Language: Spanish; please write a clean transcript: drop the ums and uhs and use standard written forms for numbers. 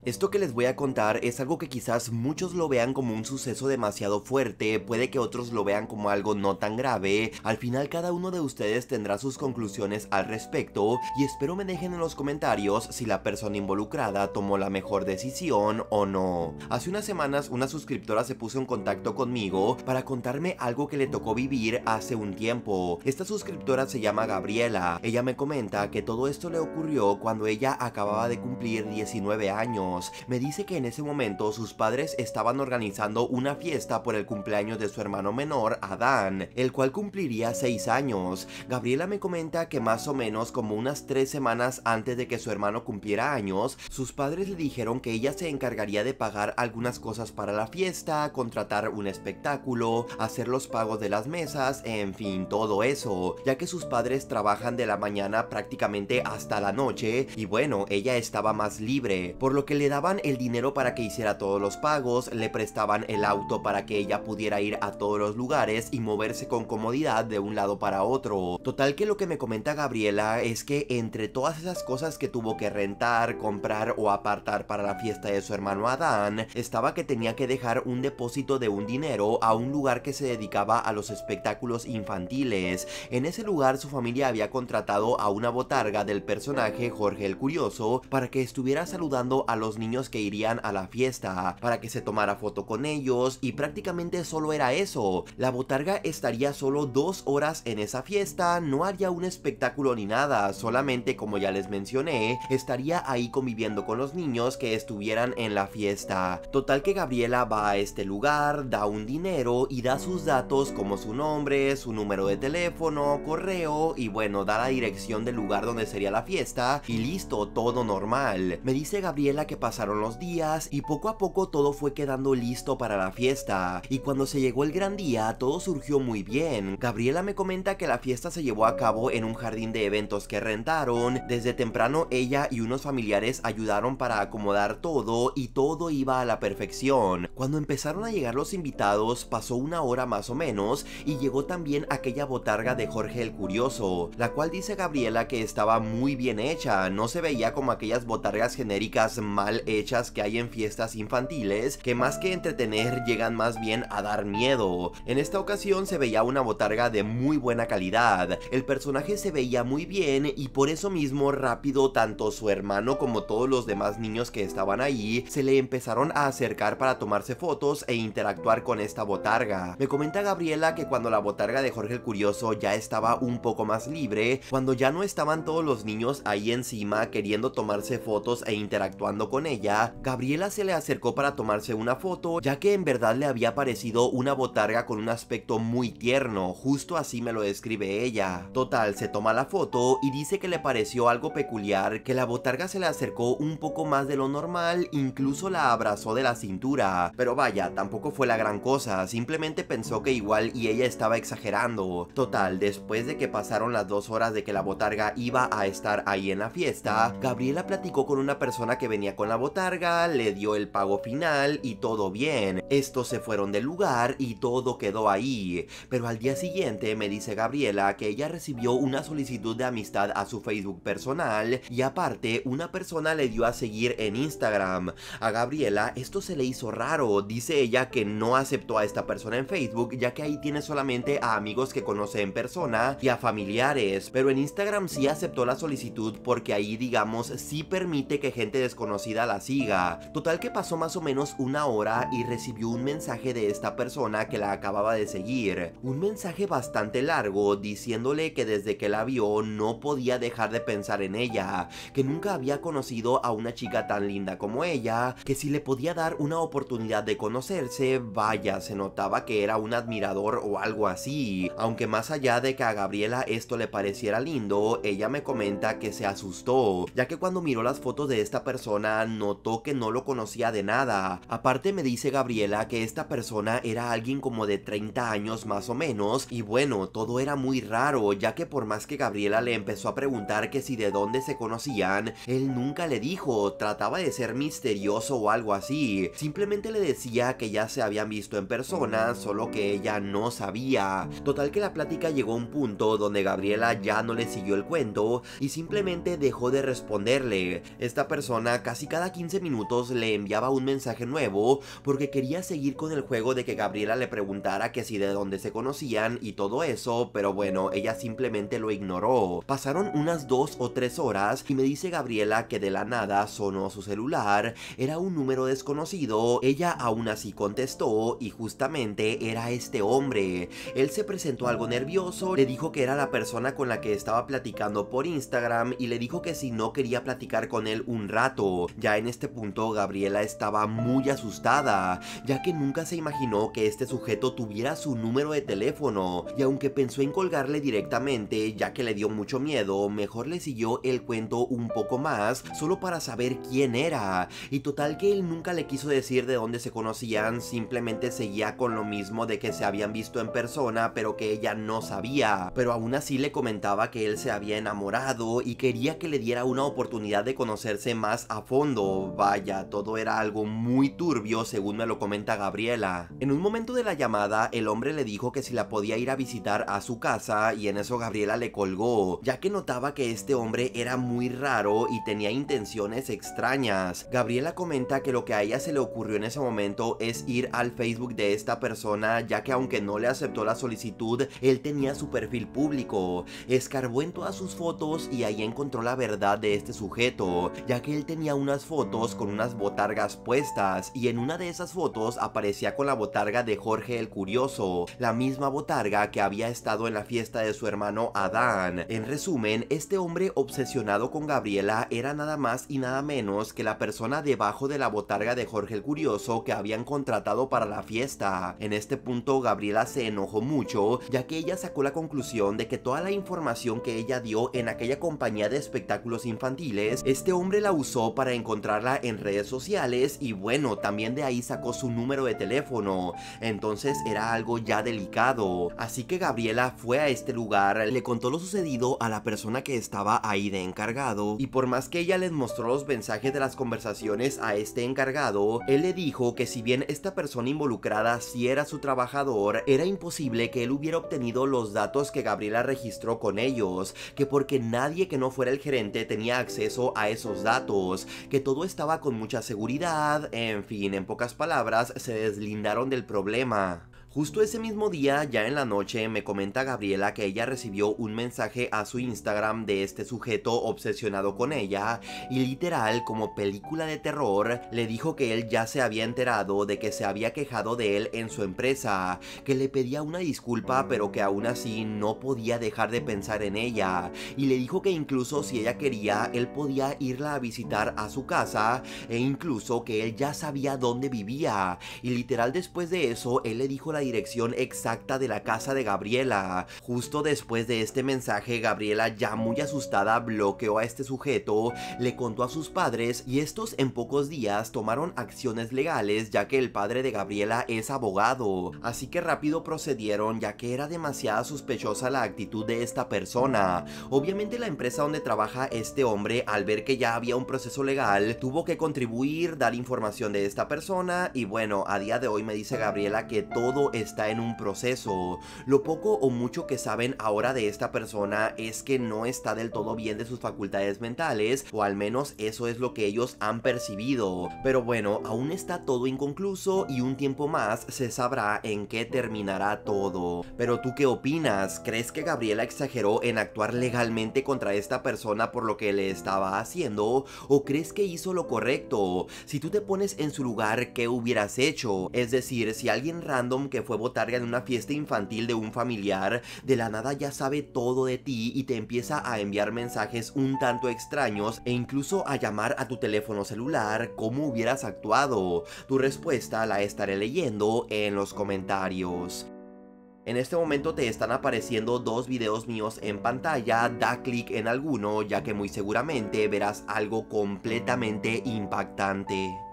Esto que les voy a contar es algo que quizás muchos lo vean como un suceso demasiado fuerte, puede que otros lo vean como algo no tan grave. Al final cada uno de ustedes tendrá sus conclusiones al respecto y espero me dejen en los comentarios si la persona involucrada tomó la mejor decisión o no. Hace unas semanas una suscriptora se puso en contacto conmigo para contarme algo que le tocó vivir hace un tiempo. Esta suscriptora se llama Gabriela. Ella me comenta que todo esto le ocurrió cuando ella acababa de cumplir 19 años. Me dice que en ese momento sus padres estaban organizando una fiesta por el cumpleaños de su hermano menor, Adán, el cual cumpliría 6 años. Gabriela me comenta que más o menos como unas 3 semanas antes de que su hermano cumpliera años, sus padres le dijeron que ella se encargaría de pagar algunas cosas para la fiesta, contratar un espectáculo, hacer los pagos de las mesas, en fin, todo eso, ya que sus padres trabajan de la mañana prácticamente hasta la noche y bueno, ella estaba más libre, por lo que le daban el dinero para que hiciera todos los pagos, le prestaban el auto para que ella pudiera ir a todos los lugares y moverse con comodidad de un lado para otro. Total que lo que me comenta Gabriela es que entre todas esas cosas que tuvo que rentar, comprar o apartar para la fiesta de su hermano Adán, estaba que tenía que dejar un depósito de un dinero a un lugar que se dedicaba a los espectáculos infantiles. En ese lugar su familia había contratado a una botarga del personaje Jorge el Curioso para que estuviera saludando a los niños que irían a la fiesta, para que se tomara foto con ellos y prácticamente solo era eso. La botarga estaría solo 2 horas en esa fiesta, no haría un espectáculo ni nada, solamente como ya les mencioné, estaría ahí conviviendo con los niños que estuvieran en la fiesta. Total que Gabriela va a este lugar, da un dinero y da sus datos como su nombre, su número de teléfono, correo y bueno, da la dirección del lugar donde sería la fiesta y listo, todo normal. Me dice Gabriela que pasaron los días y poco a poco todo fue quedando listo para la fiesta y cuando se llegó el gran día todo surgió muy bien. Gabriela me comenta que la fiesta se llevó a cabo en un jardín de eventos que rentaron. Desde temprano ella y unos familiares ayudaron para acomodar todo y todo iba a la perfección. Cuando empezaron a llegar los invitados pasó una hora más o menos y llegó también aquella botarga de Jorge el Curioso, la cual dice Gabriela que estaba muy bien hecha, no se veía como aquellas botargas genéricas mal hechas que hay en fiestas infantiles, que más que entretener llegan más bien a dar miedo. En esta ocasión se veía una botarga de muy buena calidad, el personaje se veía muy bien y por eso mismo rápido tanto su hermano como todos los demás niños que estaban ahí se le empezaron a acercar para tomarse fotos e interactuar con esta botarga. Me comenta Gabriela que cuando la botarga de Jorge el Curioso ya estaba un poco más libre, cuando ya no estaban todos los niños ahí encima queriendo tomarse fotos e interactuando con ella, Gabriela se le acercó para tomarse una foto, ya que en verdad le había parecido una botarga con un aspecto muy tierno, justo así me lo describe ella. Total, se toma la foto y dice que le pareció algo peculiar que la botarga se le acercó un poco más de lo normal, incluso la abrazó de la cintura, pero vaya, tampoco fue la gran cosa, simplemente pensó que igual y ella estaba exagerando. Total, después de que pasaron las 2 horas de que la botarga iba a estar ahí en la fiesta, Gabriela platicó con una persona que venía con la botarga, le dio el pago final y todo bien. Estos se fueron del lugar y todo quedó ahí, pero al día siguiente me dice Gabriela que ella recibió una solicitud de amistad a su Facebook personal y aparte una persona le dio a seguir en Instagram. A Gabriela esto se le hizo raro, dice ella que no aceptó a esta persona en Facebook ya que ahí tiene solamente a amigos que conoce en persona y a familiares, pero en Instagram sí aceptó la solicitud porque ahí digamos sí permite que gente desconocida la siga. Total que pasó más o menos una hora y recibió un mensaje de esta persona que la acababa de seguir, un mensaje bastante largo diciéndole que desde que la vio no podía dejar de pensar en ella, que nunca había conocido a una chica tan linda como ella, que si le podía dar una oportunidad de conocerse, vaya, se notaba que era un admirador o algo así. Aunque más allá de que a Gabriela esto le pareciera lindo, ella me comenta que se asustó, ya que cuando miró las fotos de esta persona notó que no lo conocía de nada. Aparte me dice Gabriela que esta persona era alguien como de 30 años más o menos y bueno, todo era muy raro, ya que por más que Gabriela le empezó a preguntar que si de dónde se conocían, él nunca le dijo, trataba de ser misterioso o algo así, simplemente le decía que ya se habían visto en persona, solo que ella no sabía. Total que la plática llegó a un punto donde Gabriela ya no le siguió el cuento y simplemente dejó de responderle. Esta persona casi cada 15 minutos le enviaba un mensaje nuevo porque quería seguir con el juego de que Gabriela le preguntara que si de dónde se conocían y todo eso, pero bueno, ella simplemente lo ignoró. Pasaron unas 2 o 3 horas y me dice Gabriela que de la nada sonó su celular, era un número desconocido, ella aún así contestó y justamente era este hombre. Él se presentó algo nervioso, le dijo que era la persona con la que estaba platicando por Instagram y le dijo que si no quería platicar con él un rato. Ya en este punto Gabriela estaba muy asustada, ya que nunca se imaginó que este sujeto tuviera su número de teléfono, y aunque pensó en colgarle directamente ya que le dio mucho miedo, mejor le siguió el cuento un poco más solo para saber quién era. Y total que él nunca le quiso decir de dónde se conocían, simplemente seguía con lo mismo de que se habían visto en persona pero que ella no sabía, pero aún así le comentaba que él se había enamorado y quería que le diera una oportunidad de conocerse más a fondo. Vaya, todo era algo muy turbio según me lo comenta Gabriela. En un momento de la llamada, el hombre le dijo que si la podía ir a visitar a su casa y en eso Gabriela le colgó, ya que notaba que este hombre era muy raro y tenía intenciones extrañas. Gabriela comenta que lo que a ella se le ocurrió en ese momento es ir al Facebook de esta persona, ya que aunque no le aceptó la solicitud, él tenía su perfil público. Escarbó en todas sus fotos y ahí encontró la verdad de este sujeto, ya que él tenía unas fotos con unas botargas puestas y en una de esas fotos aparecía con la botarga de Jorge el Curioso, la misma botarga que había estado en la fiesta de su hermano Adán. En resumen, este hombre obsesionado con Gabriela era nada más y nada menos que la persona debajo de la botarga de Jorge el Curioso que habían contratado para la fiesta. En este punto Gabriela se enojó mucho, ya que ella sacó la conclusión de que toda la información que ella dio en aquella compañía de espectáculos infantiles, este hombre la usó para encontrarla en redes sociales y bueno, también de ahí sacó su número de teléfono. Entonces era algo ya delicado. Así que Gabriela fue a este lugar, le contó lo sucedido a la persona que estaba ahí de encargado, y por más que ella les mostró los mensajes de las conversaciones a este encargado, él le dijo que si bien esta persona involucrada sí era su trabajador, era imposible que él hubiera obtenido los datos que Gabriela registró con ellos, que porque nadie que no fuera el gerente tenía acceso a esos datos, que todo estaba con mucha seguridad, en fin, en pocas palabras, se deslindaron del problema. Justo ese mismo día, ya en la noche, me comenta Gabriela que ella recibió un mensaje a su Instagram de este sujeto obsesionado con ella y literal, como película de terror, le dijo que él ya se había enterado de que se había quejado de él en su empresa, que le pedía una disculpa pero que aún así no podía dejar de pensar en ella, y le dijo que incluso si ella quería, él podía irla a visitar a su casa e incluso que él ya sabía dónde vivía, y literal después de eso, él le dijo la dirección exacta de la casa de Gabriela. Justo después de este mensaje, Gabriela, ya muy asustada, bloqueó a este sujeto, le contó a sus padres y estos en pocos días tomaron acciones legales, ya que el padre de Gabriela es abogado. Así que rápido procedieron, ya que era demasiado sospechosa la actitud de esta persona. Obviamente la empresa donde trabaja este hombre, al ver que ya había un proceso legal, tuvo que contribuir, dar información de esta persona y bueno, a día de hoy me dice Gabriela que todo está en un proceso. Lo poco o mucho que saben ahora de esta persona es que no está del todo bien de sus facultades mentales, o al menos eso es lo que ellos han percibido. Pero bueno, aún está todo inconcluso y un tiempo más se sabrá en qué terminará todo. Pero ¿tú qué opinas? ¿Crees que Gabriela exageró en actuar legalmente contra esta persona por lo que le estaba haciendo? ¿O crees que hizo lo correcto? Si tú te pones en su lugar, ¿qué hubieras hecho? Es decir, si alguien random que fue botarga en una fiesta infantil de un familiar, de la nada ya sabe todo de ti y te empieza a enviar mensajes un tanto extraños e incluso a llamar a tu teléfono celular, ¿cómo hubieras actuado? Tu respuesta la estaré leyendo en los comentarios. En este momento te están apareciendo dos videos míos en pantalla, da clic en alguno ya que muy seguramente verás algo completamente impactante.